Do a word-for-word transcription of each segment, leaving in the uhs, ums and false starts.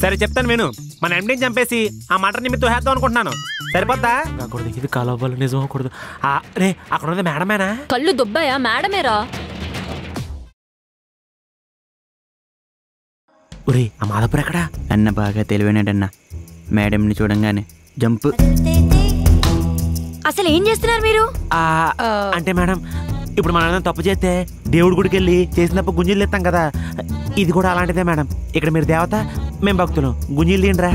సరే చెప్తాను విను. మన ఎండీని చంపేసి ఆ మటన్ నిమిత్తం తోహేద్దాం అనుకుంటున్నాను. సరిపోద్దా? కాకూడదు, ఇది కాలవ్వాలి, నిజం అవ్వకూడదు. రే అక్కడ ఉన్నది మేడమేనా? కళ్ళు దుబ్బాయా? మేడమేరా. ఒరే ఆ మాధవపురం ఎక్కడా? అన్న బాగా తెలివైనడన్న, మేడంని చూడంగానే జంప్. అసలు ఏం చేస్తున్నారు మీరు? అంటే మేడం, ఇప్పుడు మనం తప్పు చేస్తే దేవుడి గుడికి వెళ్ళి చేసినప్పుడు గుంజీలు తెస్తాం కదా, ఇది కూడా అలాంటిదే మేడం. ఇక్కడ మీరు దేవత, మేము భక్తులు. గుంజీలు తీయండిరా.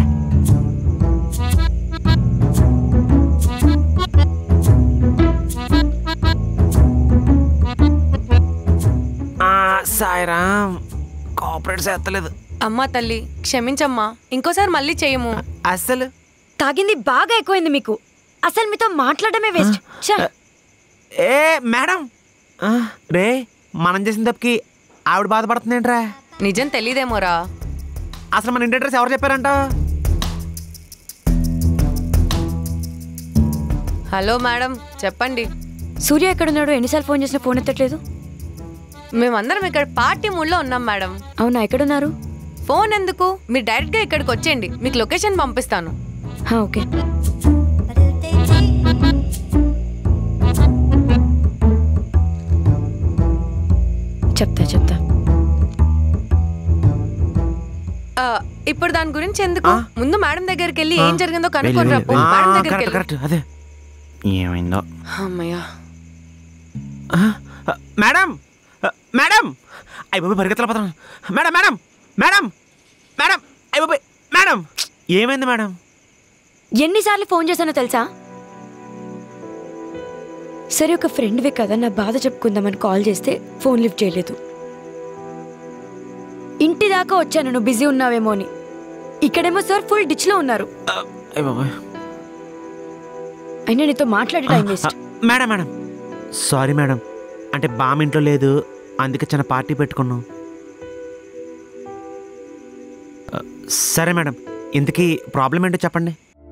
సాయిరామ్, కోఆపరేట్ చేస్తలేదు. అమ్మా తల్లి క్షమించమ్మా, ఇంకోసారి మళ్ళీ చేయము. అసలు తాగింది బాగా ఎక్కువైంది మీకు. అసలు మీతో మాట్లాడమే వేస్ట్. ఏ మేడం, రే మనం చేసిన తప్పుకి ఆవిడ బాధపడుతుందేంట్రా? నిజం తెలీదేమోరా. అసలు మన ఇంటి అడ్రస్ ఎవరు చెప్పారంట? హలో మేడం, చెప్పండి. సూర్య ఎక్కడున్నాడు? ఎన్నిసార్లు ఫోన్ చేసినా ఫోన్ ఎత్తట్లేదు. మేమందరం ఇక్కడ పార్టీ మూడ్లో ఉన్నాం మేడం. అవునా, ఎక్కడున్నారు? ఫోన్ ఎందుకు, మీరు డైరెక్ట్గా ఇక్కడికి వచ్చేయండి, మీకు లొకేషన్ పంపిస్తాను. ఓకే. చెప్తా చెప్తా. ఇప్పుడు దాని గురించి ఎందుకు, ముందు మేడం దగ్గరికి వెళ్ళి ఏం జరిగిందో కనుక్కొని రా. మేడం దగ్గరికి వెళ్ళి. ఏమైందో అమ్మయ్యా. మేడం మేడం అయ్య బాబు పరిగెత్తలేకపోతున్నాను. మేడం మేడం మేడం మేడం అయ్య బాబు మేడం, ఏమైంది మేడం? ఎన్నిసార్లు ఫోన్ చేశానో తెలుసా? సరే ఒక ఫ్రెండ్వే కదా, నా బాధ చెప్పుకుందామని కాల్ చేస్తే ఫోన్ లిఫ్ట్ చేయలేదు. ఇంటి దాకా వచ్చాను నువ్వు బిజీ ఉన్నావేమో అని. ఇక్కడేమో సార్ ఫుల్ డిచ్లో ఉన్నారు. అయినా నీతో మాట్లాడే time waste. Madam madam sorry madam, అంటే బామ్ ఇంట్లో లేదు, అందుకే చిన్న పార్టీ పెట్టుకున్నాం. సరే మేడం, ఇంతకీ ప్రాబ్లం ఏంటో చెప్పండి.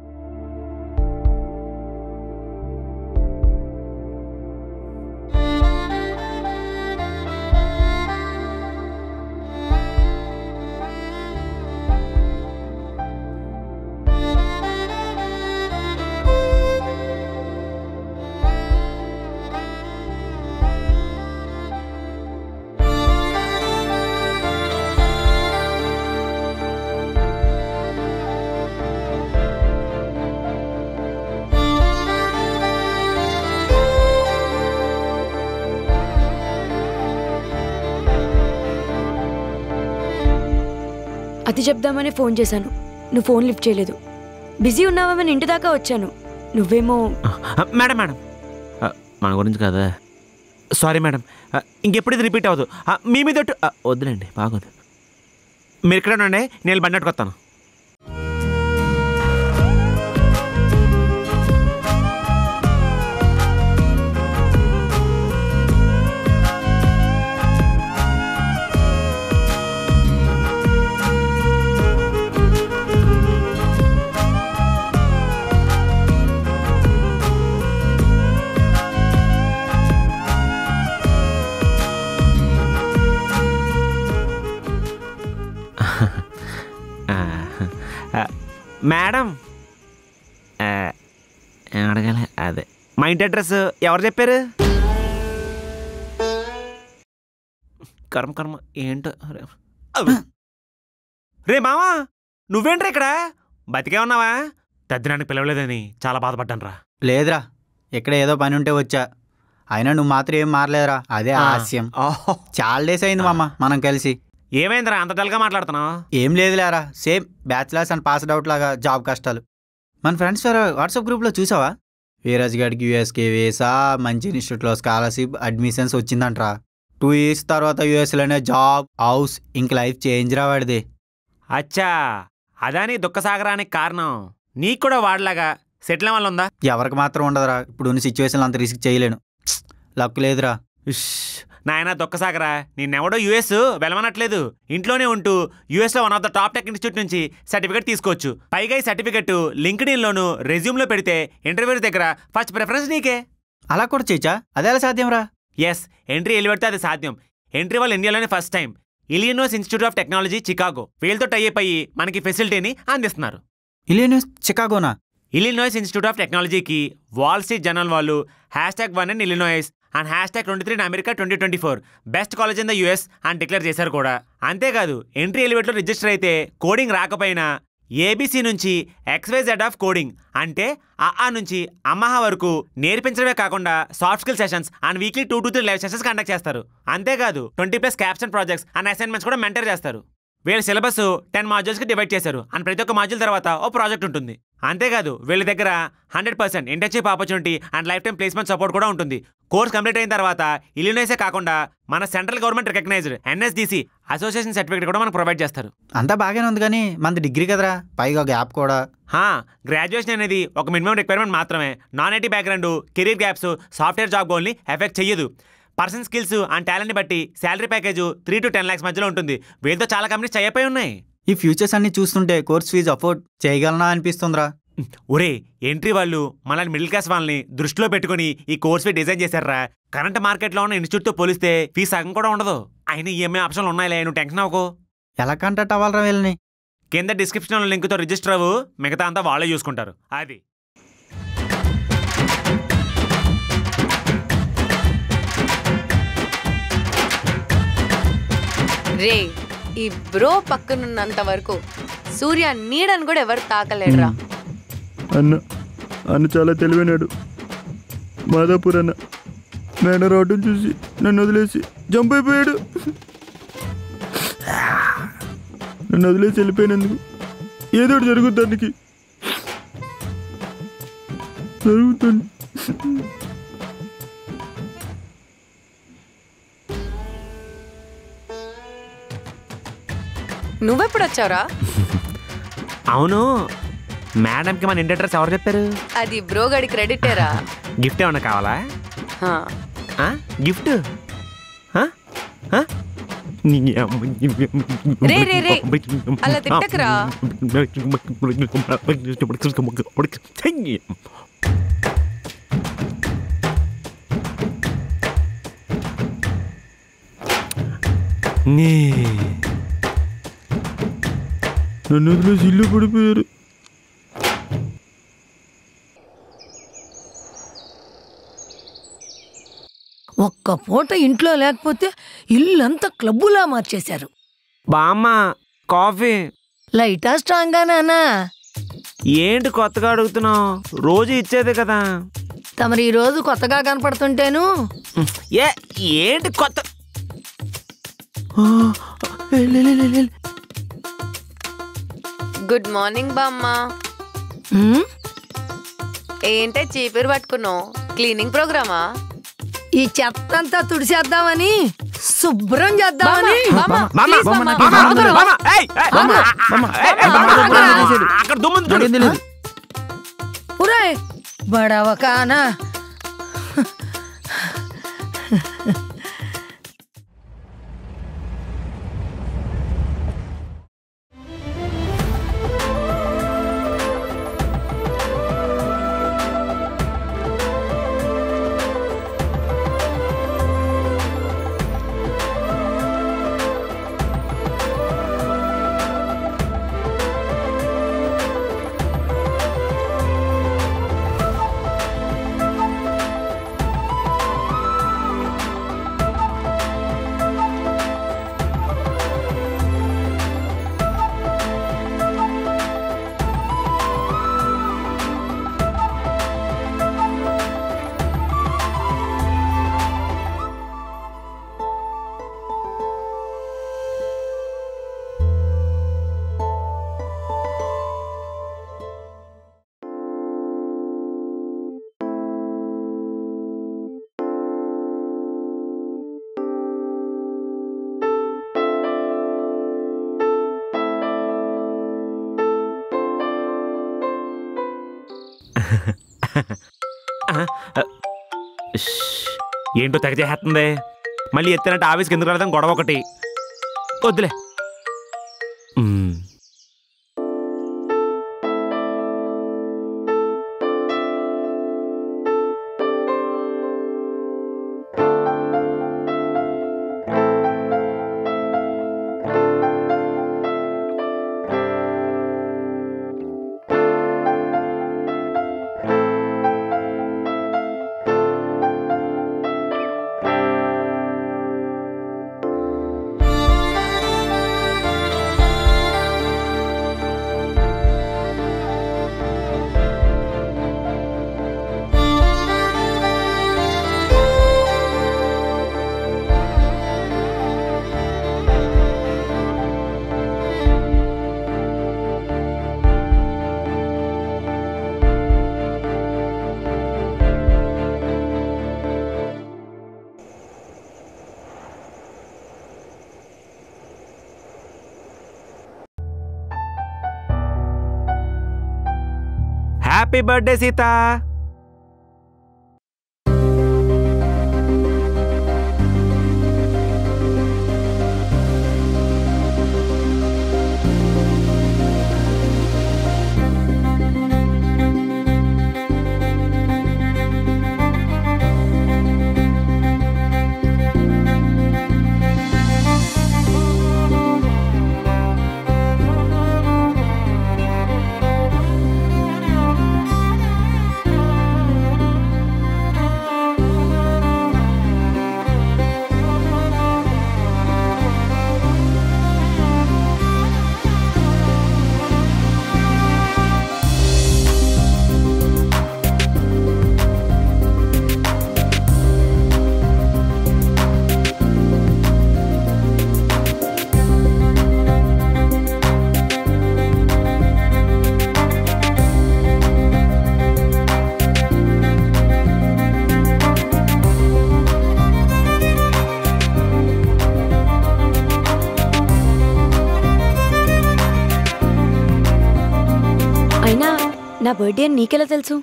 అది చెప్దామని ఫోన్ చేశాను, నువ్వు ఫోన్ లిఫ్ట్ చేయలేదు. బిజీ ఉన్నావేమని ఇంటి దాకా వచ్చాను, నువ్వేమో. మేడం మేడం మన గురించి కదా, సారీ మేడం, ఇంకెప్పుడు ఇది రిపీట్ అవ్వదు. మీ మీద వద్దులేండి, బాగోదు. మీరు ఇక్కడ ఉండండి, నేను బండి అట్టుకొస్తాను. మేడం అడగాలి, అదే మా ఇంటి అడ్రస్ ఎవరు చెప్పారు? కర్మ కర్మ ఏంటో. రే మావా, నువ్వేంట్రా ఇక్కడ? బతికే ఉన్నావా? తద్దినానికి పిలవలేదని చాలా బాధపడ్డాను రా. లేదురా, ఇక్కడ ఏదో పని ఉంటే వచ్చా. అయినా నువ్వు మాత్రం ఏం మారలేదురా, అదే హాస్యం. చాలా డేస్ అయింది మామ మనం కలిసి. ఏమైందిరా అంత డల్గా మాట్లాడుతున్నావు? ఏం లేదులేరా, same bachelors and passed out లాగా జాబ్ కష్టాలు. మన ఫ్రెండ్స్ వాట్సాప్ గ్రూప్లో చూసావా? వీరాజ్ గడికి యూఎస్కే వేసా, మంచి ఇన్స్టిట్యూట్లో స్కాలర్షిప్ అడ్మిషన్స్ వచ్చిందంట్రా. టూ ఇయర్స్ తర్వాత యూఎస్లోనే జాబ్, హౌస్, ఇంక లైఫ్ చేంజ్ రా వాడిది. అచ్చా, అదా నీ దుఃఖసాగరానికి కారణం. నీకు కూడా వాడలాగా సెటిల్ అవ్వాలి ఉందా? ఎవరికి మాత్రం ఉండదురా, ఇప్పుడున్న సిచ్యువేషన్లో అంత రిస్క్ చేయలేను. లక్ లేదురా. నాయన దుఃఖసాగరా, నిన్నెవడో యూఎస్ వెళ్ళమనట్లేదు. ఇంట్లోనే ఉంటూ యూఎస్లో one of the top tech institute నుంచి సర్టిఫికేట్ తీసుకోవచ్చు. పైగా ఈ సర్టిఫికేట్ లింక్డ్ఇన్లోను రెజ్యూమ్లో పెడితే ఇంటర్వ్యూ దగ్గర ఫస్ట్ ప్రిఫరెన్స్ నీకే. అలా కూడా చేయచ్చా? అదే ఎలా సాధ్యం రా? ఎస్, ఎంట్రీ వెళ్ళి పెడితే అది సాధ్యం. ఎంట్రీ వాళ్ళు ఇండియాలోనే first time. Illinois institute of technology Chicago వీళ్ళతో టైప్ అయ్యి మనకి ఫెసిలిటీని అందిస్తున్నారు. ఇలినాయిస్ చికాగోనా? ఇలినాయిస్ ఇన్స్టిట్యూట్ ఆఫ్ టెక్నాలజీకి వాల్ స్ట్రీట్ జర్నల్ వాళ్ళు hash tag one in Illinois and hash tag twenty three in America twenty twenty four best college in the US అని డిక్లేర్ చేశారు కూడా. అంతేకాదు ఎంట్రీ ఎలివేట్లో రిజిస్టర్ అయితే కోడింగ్ రాకపోయినా ఏబీసీ నుంచి ఎక్స్వైజెడ్ ఆఫ్ కోడింగ్ అంటే ఆ నుంచి అమ్మహ వరకు నేర్పించడమే కాకుండా soft skill sessions and weekly two to three live sessions conduct చేస్తారు. అంతేకాదు twenty plus caption projects and assignments కూడా మెంటర్ చేస్తారు. వీళ్ళ సిలబస్ టెన్ మాడ్యూల్స్కి డివైడ్ చేశారు అండ్ ప్రతి ఒక్క మాడ్యూల్ తర్వాత ఓ ప్రాజెక్ట్ ఉంటుంది. అంతేకాదు వీళ్ళ దగ్గర hundred percent internship opportunity and life time placement support కూడా ఉంటుంది. కోర్స్ కంప్లీట్ అయిన తర్వాత ఇలినాయిసే కాకుండా మన central government recognized NSDC association certificate కూడా మనకు ప్రొవైడ్ చేస్తారు. అంతా బాగానే ఉంది కానీ మనది డిగ్రీ కదరా, పైగా గ్యాప్ కూడా. గ్రాడ్యుయేషన్ అనేది ఒక మినిమం రిక్వైర్మెంట్ మాత్రమే. Non IT background career gaps software job గోల్ని ఎఫెక్ట్ చెయ్యదు. పర్సన్ స్కిల్స్ అండ్ టాలెంట్ని బట్టి salary package three to ten lakhs మధ్యలో ఉంటుంది. వీళ్ళతో చాలా కంపెనీస్ చేయపోయి ఉన్నాయి. ఈ ఫ్యూచర్స్ అన్ని చూస్తుంటే కోర్స్ ఫీజు అఫోర్డ్ చేయగలనా అనిపిస్తుందిరా. ఒరే ఎంట్రీ వాళ్ళు మనల్ని మిడిల్ క్లాస్ వాళ్ళని దృష్టిలో పెట్టుకుని ఈ కోర్స్ ఫీ డిజైన్ చేశారా. కరెంట్ మార్కెట్లో ఉన్న ఇన్స్టిట్యూట్తో పోలిస్తే ఫీ సగం కూడా ఉండదు. అయినా ఈఎంఐ ఆప్షన్లు ఉన్నాయిలే, నువ్వు టెన్షన్ అవ్వకు. ఎలా కాంటాక్ట్ అవ్వాలరా వీళ్ళని? కింద డిస్క్రిప్షన్ లింక్తో రిజిస్టర్ అవ్వు, మిగతా అంతా వాళ్ళే చూసుకుంటారు. అది రే ఈ బ్రో పక్కనున్నంత వరకు సూర్య నీడని కూడా ఎవరు తాకలేడురా. అన్న అన్న చాలా తెలివైనాడు. మాదాపూర్ అన్న మేడ రావడం చూసి నన్ను వదిలేసి జంప్ అయిపోయాడు. నన్ను వదిలేసి వెళ్ళిపోయినందుకు ఏదో ఒకటి జరుగుతుంది, దానికి జరుగుతుంది. నువ్వెప్పుడు వచ్చావురా? అవును మేడంకి మన ఇంటి అడ్రస్ ఎవరు చెప్పారు? అది బ్రో గడి క్రెడిటేరా. గిఫ్ట్ ఏమన్నా కావాలా? గిఫ్ట్ రే రే రే అలా తిట్టకురా. నన్ను వదిలేసి ఇల్లు పడిపోయారు. ఒక్క పూట ఇంట్లో లేకపోతే ఇల్లంతా క్లబ్బులా మార్చేశారు. బామ్మ కాఫీ లైటా స్ట్రాంగా నానా? ఏంటి కొత్తగా అడుగుతున్నావు? రోజు ఇచ్చేదే కదా. తమరు ఈ రోజు కొత్తగా కనపడుతుంటేను. ఏ ఏంటి కొత్త? గుడ్ మార్నింగ్ బామ్మ. ఏంటే చీపిరి పట్టుకున్నావు? క్లీనింగ్ ప్రోగ్రామా? ఈ చెత్త అంతా తుడిచేద్దామని, శుభ్రం చేద్దామని. ఒరే బడవకానా, ఏంటో తెగ చేస్తుంది. మళ్ళీ ఎత్తినట్టు ఆఫీస్కి ఎందుకు వెళ్తాం? గొడవ ఒకటి వద్దులే. Happy birthday Sita. నా బర్త్డే అని నీకెలా తెలుసు?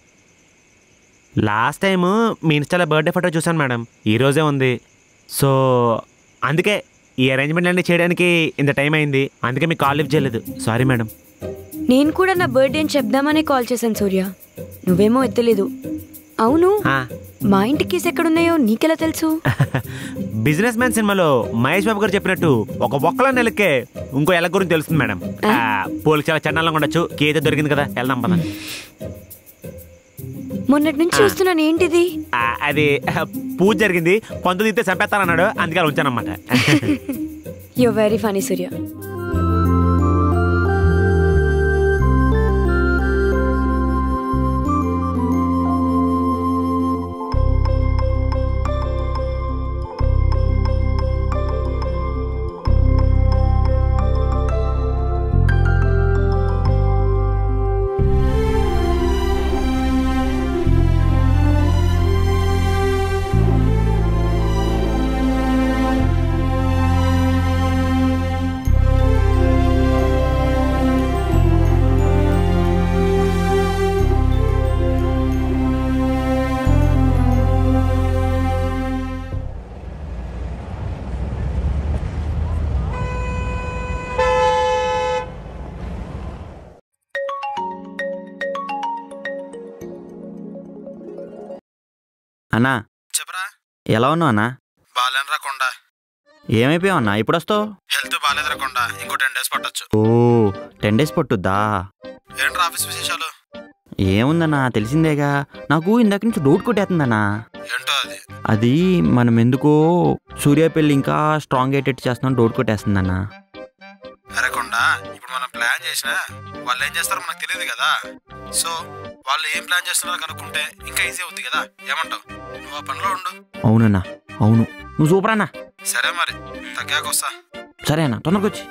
లాస్ట్ టైం మీ ఇన్స్టాలో బర్త్డే ఫోటో చూసాను మేడం, ఈరోజే ఉంది. సో అందుకే ఈ అరేంజ్మెంట్ అన్నీ చేయడానికి ఇంత టైం అయింది, అందుకే మీకు కాల్ లిఫ్ట్ చేయలేదు. Sorry madam. నేను కూడా నా బర్త్డే అని చెప్దామనే కాల్ చేశాను సూర్య, నువ్వేమో ఎత్తలేదు. అవును, మా ఇంటి కీస్ ఎక్కడున్నాయో నీకెలా తెలుసు? బిజినెస్ మ్యాన్ సినిమాలో మహేష్ బాబు గారు చెప్పినట్టు ఒక ఒక్కలో నెలకే ఇంకో ఎల గురించి తెలుస్తుంది మేడం. పోలీసు చాలా చండాలంగా ఉండొచ్చు, కీ అయితే దొరికింది కదా, వెళ్దాం పద. మొన్నటి నుంచి చూస్తున్నాను, ఏంటిది? అది పూజ జరిగింది, పంతులు తీస్తే చంపేస్తానన్నాడు, అందుకే అలా ఉంచానమాట. You very funny Surya. అన్నా చెప్పరా, ఎలా ఉన్నావు అన్నా? బాగాలేనరా కొండ. ఏమైపోయావు అన్నా, ఇప్పుడు వస్తావు? హెల్త్ బాగాలేదురా కొండ, ఇంకో టెన్ డేస్ పట్టొచ్చు. ఓ టెన్ డేస్ పట్టుద్దా? ఏంట్రా ఆఫీస్ విశేషాలు? ఏముందన్నా, తెలిసిందేగా. నాకు ఇందాక నుంచి డౌట్ కొట్టేస్తుందన్నా. ఏంటో అది? అది మనం ఎందుకో సూర్య పెళ్ళి ఇంకా స్ట్రాంగ్ అయ్యేటట్టు చేస్తున్నాం, డౌట్ కొట్టేస్తుందన్నా. అరే కొండ, ఇప్పుడు మనం ప్లాన్ చేసినా వాళ్ళు ఏం చేస్తారో మనకు తెలియదు కదా. సో వాళ్ళు ఏం ప్లాన్ చేస్తున్నారో కనుక్కుంటే ఇంకా ఈజీ అవుతుంది కదా. ఏమంటావు? నువ్వు ఆ పనిలో ఉండు. అవునన్నా, అవును, నువ్వు సూపర్ అన్నా. సరే మరి, తగ్గాక వస్తా. సరే అన్న, తొందరగా వచ్చి.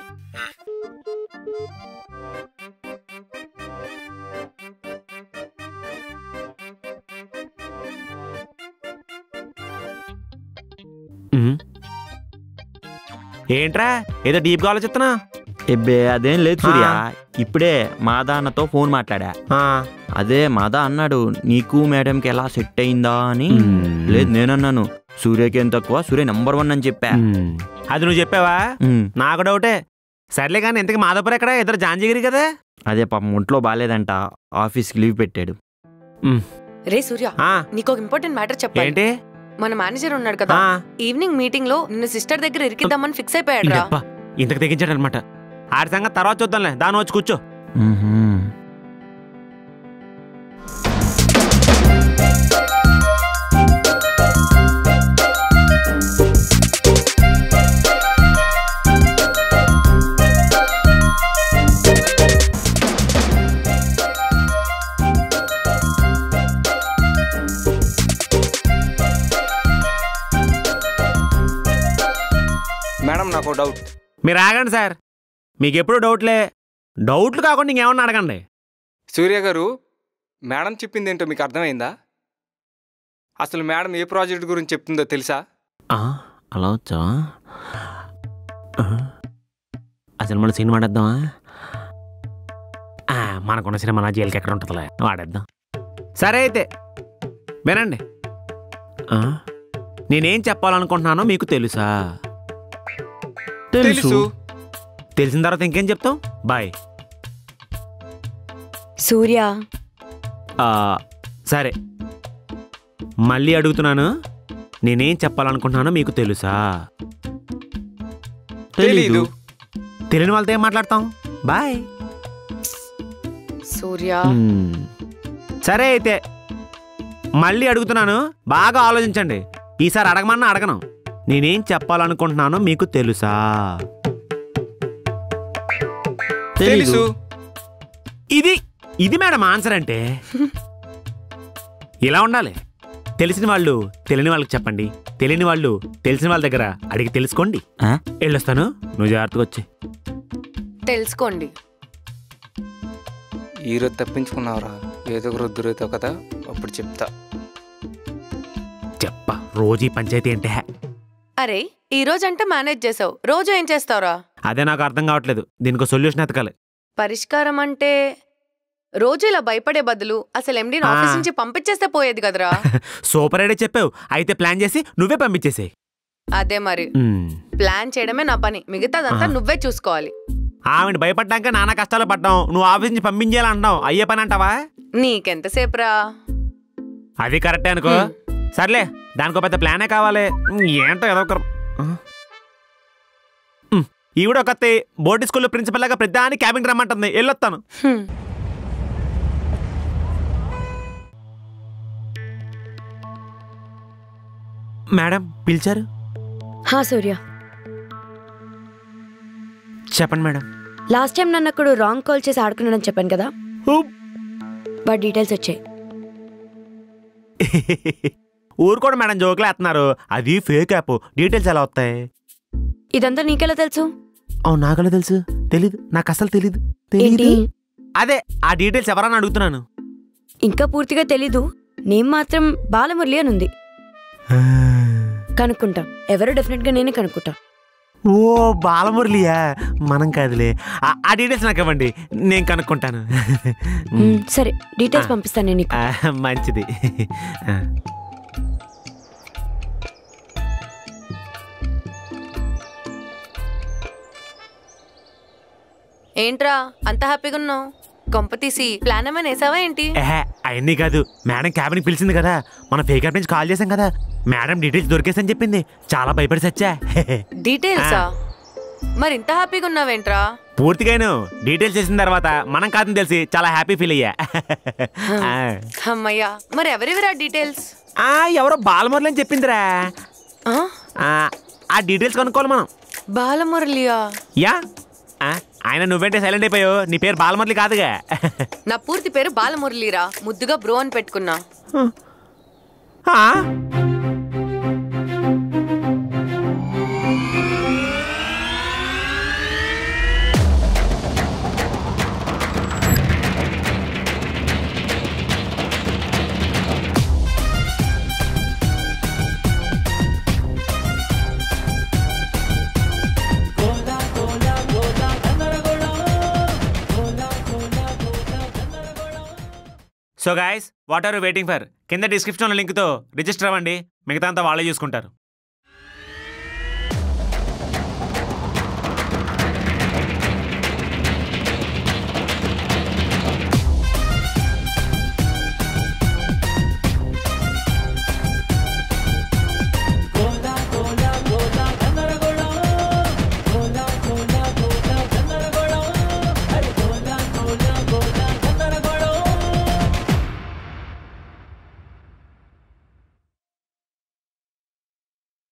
ఏంట్రా ఏదో డీప్ గా ఆలోచిస్తున్నా? ఎబ్బే అదేం లేదు సూర్య, ఇప్పుడే మాదా అన్నతో ఫోన్ మాట్లాడా. అదే మాదా అన్నాడు నీకు మేడంకి ఎలా సెట్ అయిందా అని. లేదు నేనన్నాను సూర్యకి ఏం తక్కువ, సూర్య నెంబర్ వన్ అని చెప్పా. అది నువ్వు చెప్పావా? నాకు డౌటే. సర్లే కానీ ఇంతకీ మాధవపురం ఎక్కడ? ఇద్దరు జాంజిగిరి కదా. అదే పాపం ఒంట్లో బాగాలేదంట, ఆఫీస్కి లీవ్ పెట్టాడు. రే సూర్య, నీకు ఒక ఇంపార్టెంట్ మ్యాటర్ చెప్పాలి. ఏంటి? మన మేనేజర్ ఉన్నాడు కదా, ఈవినింగ్ మీటింగ్ లో నిన్న సిస్టర్ దగ్గర ఇరికిద్దామని ఫిక్స్ అయిపోయాడు రా. ఇంతకు తెగించాడు అనమాట. ఆడి సంగతి తర్వాత చూద్దాంలే, దాని వచ్చి కూర్చో. మేడం నాకు డౌట్. మీరు ఆగండి సార్, మీకు ఎప్పుడు డౌట్లే. డౌట్లు కాకుండా ఇంకేమన్నా అడగండి. సూర్య గారు, మేడం చెప్పింది ఏంటో మీకు అర్థమైందా? అసలు మేడం ఏ ప్రాజెక్ట్ గురించి చెప్తుందో తెలుసా? అలా వచ్చా? అసలు మన సినిమా ఆడేద్దామా? మనకున్న సినిమా నా జైలుకి ఎక్కడ ఉంటుందిలే వాడేద్దాం. సరే అయితే వినండి, ఆ, నేనేం చెప్పాలనుకుంటున్నానో మీకు తెలుసా? తెలుసు. తెలిసిన తర్వాత ఇంకేం చెప్తాం? బాయ్. సూర్య, ఆ, సరే మళ్ళీ అడుగుతున్నాను, నేనేం చెప్పాలనుకుంటున్నానో మీకు తెలుసా? తెలీదు. తెలియని వాళ్ళతో ఏం మాట్లాడతాం? బాయ్. సూర్య, మ్మ్. సరే అయితే మళ్ళీ అడుగుతున్నాను, బాగా ఆలోచించండి. ఈసారి అడగమన్నా అడగను. నేనేం చెప్పాలనుకుంటున్నానో మీకు తెలుసా? తెలుసు. ఇది ఇది మేడం ఆన్సర్ అంటే. ఇలా ఉండాలి. తెలిసిన వాళ్ళు తెలియని వాళ్ళకి చెప్పండి, తెలియని వాళ్ళు తెలిసిన వాళ్ళ దగ్గర అడిగి తెలుసుకోండి. వెళ్ళొస్తాను, నువ్వు జాగ్రత్తగా వచ్చి. తెలుసుకోండి. ఈరోజు తప్పించుకున్నావురా, ఏదో ఒక రుద్దురుతో కదా, అప్పుడు చెప్తా. చెప్ప రోజు ఈ పంచాయతీ అంటే అరే ఈ రోజు అంటే మేనేజ్ చేసావు, రోజు ఏం చేస్తావురా? అదే నాకు అర్థం కావట్లేదు. దీనికి సొల్యూషన్ ఎతకాలి. పరిష్కారం అంటే రోజు ఇలా భయపడే బదులు అసలు ఎండీని ఆఫీస్ నుంచి పంపించేస్తే పోయేది కదరా. సూపర్ ఐడియా చెప్పావు. అయితే ప్లాన్ చేసి నువ్వే పంపించేసేయ్. అదే మరి, ప్లాన్ చేయడమే నా పని, మిగతాదంతా నువ్వే చూసుకోవాలి. ఆవిడ భయపడ్డాక నానా కష్టాలు పడ్డాం, నువ్వు ఆఫీస్ నుంచి పంపించేయాలంటున్నావు. అయ్యే పని అంటావా? నీకెంతసేపురా? అది కరెక్టే అనుకో. సర్లే, దానికో పెద్ద ప్లానే కావాలి. ఏంటో ఏదో ఒక ఈవిడ ఒక బోర్డు స్కూల్లో ప్రిన్సిపల్ లాగా ప్రతిదాని క్యాబిన్ రమ్మంటుంది. వెళ్ళొస్తాను. మేడం పిలిచారు? హా సూర్య, చెప్పండి మేడం. లాస్ట్ టైం నన్ను అక్కడ రాంగ్ కాల్ చేసి ఆడుకున్నానని చెప్పాను కదా, బట్ డీటెయిల్స్ వచ్చాయి. ఊరుకోండి మేడం, జోకులు వేస్తున్నారు. అది ఫేక్ యాప్, డీటెయిల్స్ ఎలా వస్తాయి? ఇదంతా నీకెలా తెలుసు? అవును, నాకెలా తెలుసు? తెలీదు, నాకు అసలు తెలీదు. ఏంటి? అదే ఆ డీటెయిల్స్ ఎవరన్నా అడుగుతున్నాను. ఇంకా పూర్తిగా తెలీదు. నేమ్ మాత్రం బాలమురళి అని ఉంది. కనుక్కుంటాం, ఎవరో డెఫినెట్ గా నేనే కనుక్కుంటా. ఓ బాలమురళియా? మనం కాదులే. ఆ డీటెయిల్స్ నాకు ఇవ్వండి, నేను కనుక్కుంటాను. సరే, డీటెయిల్స్ పంపిస్తాను నేను నీకు. మంచిది. ఏంట్రా అంత హ్యాపీగా ఉన్నావు? కొంప తీసి ప్లాన్ ఏమైనా వేసావా ఏంటి? అవన్నీ కాదు, మేడం క్యాబిన్ పిలిచింది కదా, మన ఫేక్ యాప్ నుంచి కాల్ చేసాం కదా, మేడం డీటెయిల్స్ దొరికేసని చెప్పింది. చాలా భయపడి సచ్చా. డీటెయిల్సా? మరి ఇంత హ్యాపీగా ఉన్నావేంట్రా? పూర్తిగాను డీటెయిల్స్ చేసిన తర్వాత మనం కాదని తెలిసి చాలా హ్యాపీ ఫీల్ అయ్యా. అమ్మయ్యా, మరి ఎవరివిరా డీటెయిల్స్? ఎవరో బాలమురళి అని చెప్పిందిరా. ఆ డీటెయిల్స్ కనుక్కోవాలి మనం. బాలమురళియా? యా. ఆయన నువ్వేంటే సైలెంట్ అయిపోయావు? నీ పేరు బాలమురళి కాదుగా. నా పూర్తి పేరు బాలమురళిరా, ముద్దుగా బ్రో అని పెట్టుకున్నా. So guys, what are you waiting for? కింద డిస్క్రిప్షన్లో లింక్తో రిజిస్టర్ అవ్వండి. మిగతా అంతా వాళ్ళే చూసుకుంటారు.